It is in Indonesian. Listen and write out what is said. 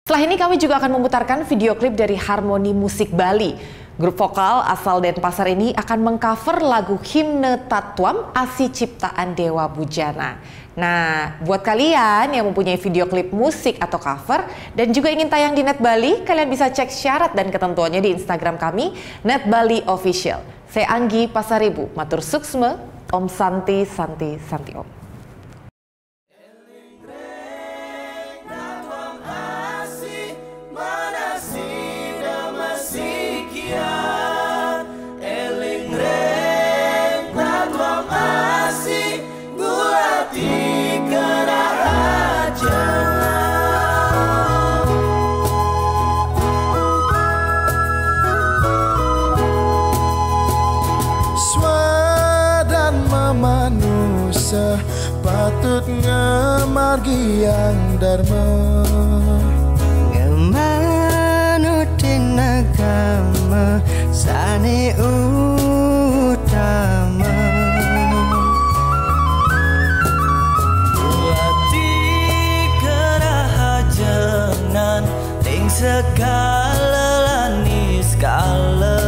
Setelah ini kami juga akan memutarkan video klip dari Harmoni Musik Bali. Grup vokal asal Denpasar ini akan mengcover lagu Himne Tatwam Asi Ciptaan Dewa Bujana. Nah, buat kalian yang mempunyai video klip musik atau cover dan juga ingin tayang di Net Bali, kalian bisa cek syarat dan ketentuannya di Instagram kami, Net Bali Official. Saya Anggi Pasaribu, matur suksme, Om Santi Santi Santi Om. Manusia patut ngemargi yang dharma, ngemanutin agama sane utama. Buati kerahajanan ting segala lanis kala